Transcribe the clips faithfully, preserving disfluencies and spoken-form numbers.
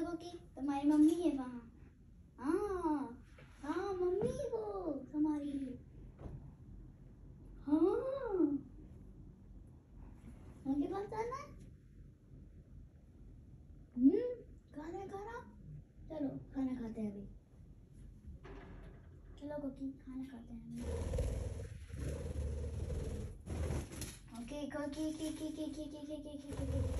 कोकी, तुम्हारी मम्मी है वहाँ। हाँ हाँ मम्मी वो तुम्हारी। हाँ उनके पास आना है। हम्म खाना खाना, चलो खाना खाते हैं अभी। चलो कोकी खाना खाते हैं। ओके कोकी की की की की की की की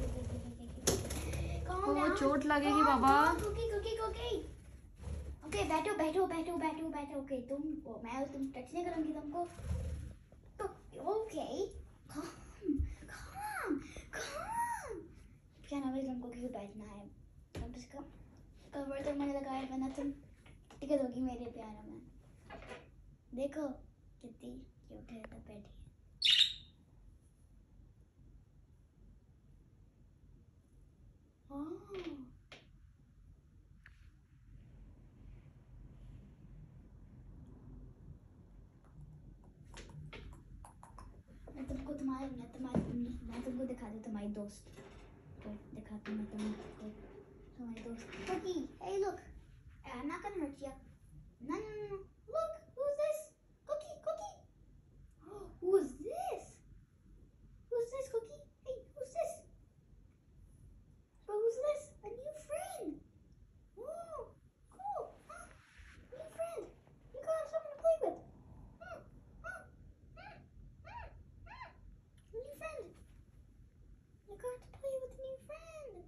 को चोट लगेगी बाबा। कोकी कोकी कोकी। ओके बैठो बैठो बैठो बैठो बैठो। ओके तुम मैं तुम टच नहीं करूंगी तुमको तो। ओके काम काम काम। क्या नाम है तुमको क्यों बैठना है? अब इसका कवर तो मैंने लगाया वरना तुम टिकट होगी मेरे प्यारों में। देखो कितनी क्यूट है तो बैठी। मैं तुमको तुम्हारे मैं तुम्हारी मैं तुमको दिखा दूँ तुम्हारी दोस्त को दिखाती हूँ मैं तुमको तुम्हारी दोस्त कोकी। Hey look, I'm not gonna hurt you. No no no no. Look, who's this? Cookie Cookie. Who's this? Who's this Cookie? Hey, who's this? But who's this? A new friend. Oh, cool. Huh? New friend. You got someone to play with. Hmm. Hmm. Hmm. Hmm. Hmm. New friend. You got to play with a new friend.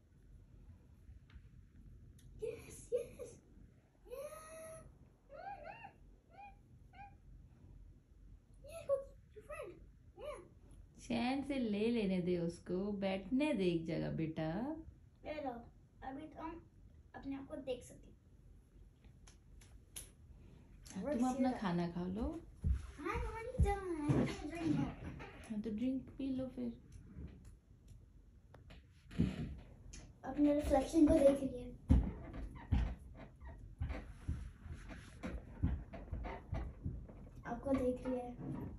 Yes, yes. Yeah. Mm-hmm. Mm-hmm. Yeah, Cookie, your friend. Yeah. चैन से ले लेने दे उसको, बैठने दे एक जगह बेटा। ले लो, अभी तुम अपने आप को देख सकती हो। तुम अपना खाना खा लो। I'm already done. I can't drink milk. हाँ तो ड्रिंक पी लो फिर। अपने रिफ्लेक्शन को देख लिए। आपको देख लिया है।